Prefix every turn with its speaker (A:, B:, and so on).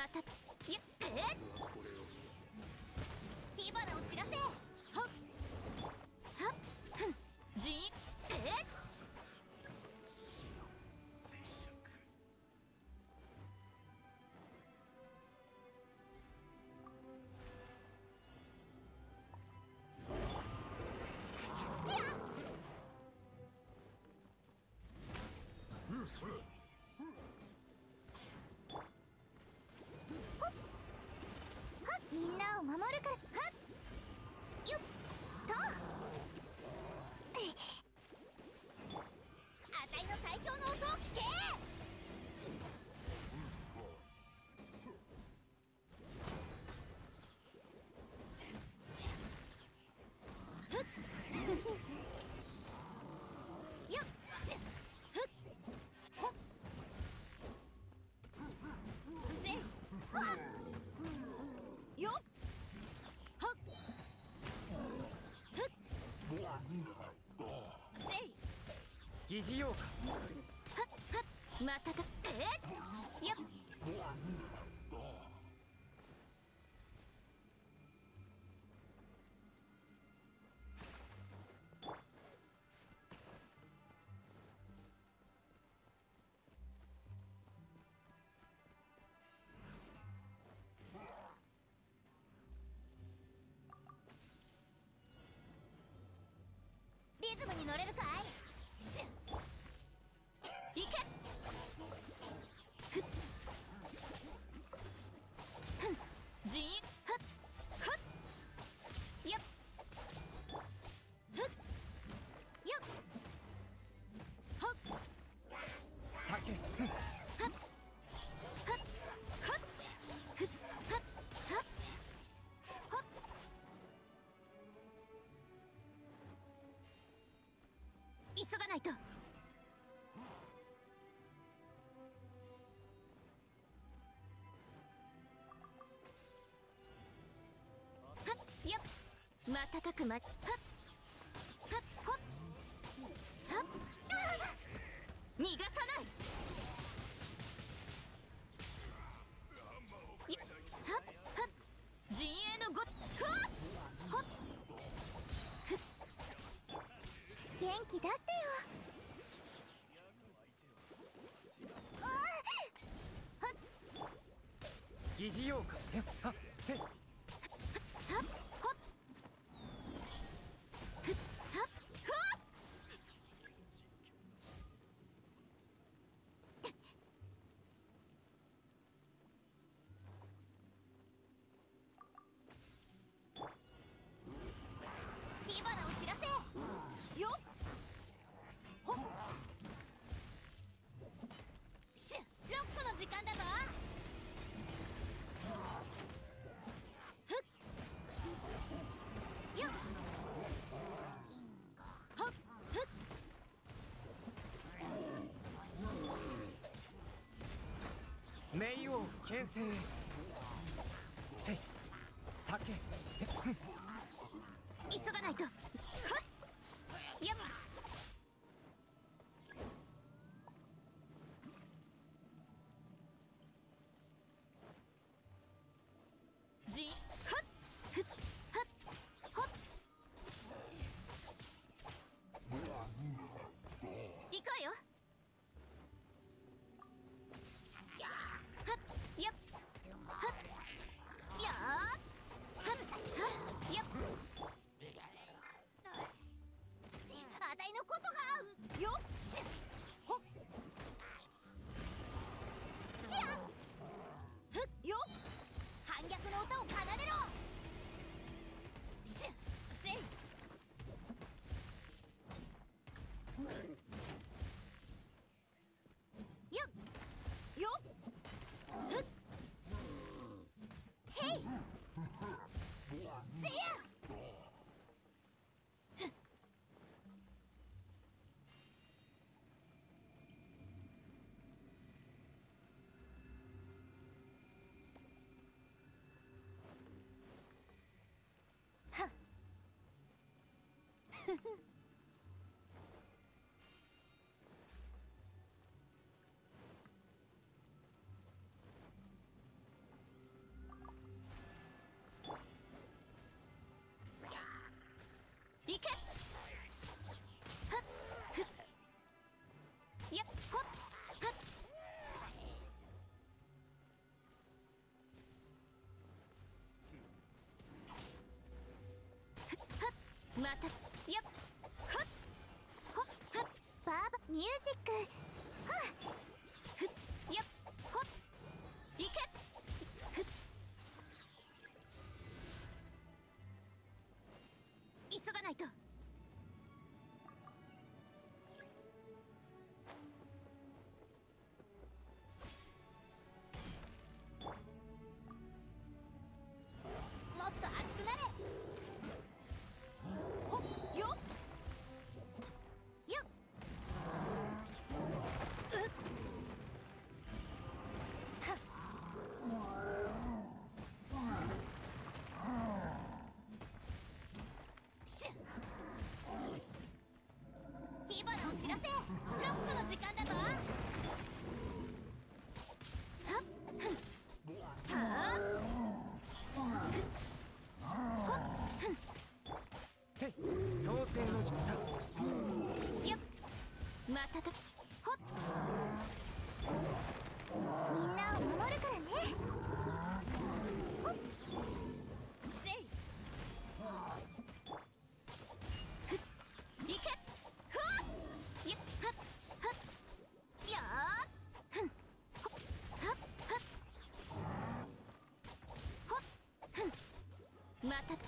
A: またや火花を散らせ。はっはっふんじんみんなを守るから。はっよっとあたいの最強の音を聞け。よっしゃふっほっせいはっよっはっふっせい
B: 疑似ようか。
A: はっはっまたたよっリズムに乗れるかい。シュッいけふっふんじんふっふっよっふっよっほっ
B: 酒
A: はっはっはっふっはっはっはっ急がないと。はっよっ瞬くまはっはっほっはっ逃がさない。はっはっ陣営のごはっほっふっ元気出してよ。
B: 疑似ようか。はって
A: はっほっふっはっほっ火花を散らせよっほっシュッ6個の時間だぞ。ふっよっほっふっ
B: 冥王牽制せい酒
A: 急がないと。はっやっじんはっふっはっほっ行くわよ。はっやっはっやーはっはっやっあたいまたやっはっほっはっバーバミュージックはっふっやっほっいけふっ急がないと。もっと熱くなれ。ほっよっよっうっはっシュッ火花を散らせ。ロックの時間だぞ。はっふんはっ
B: てい創世の実態。
A: よっまたとほっみんなを守るからね。ほっせいふっいけふわっやっはっはっやーふんほっはっはっほっふんまたと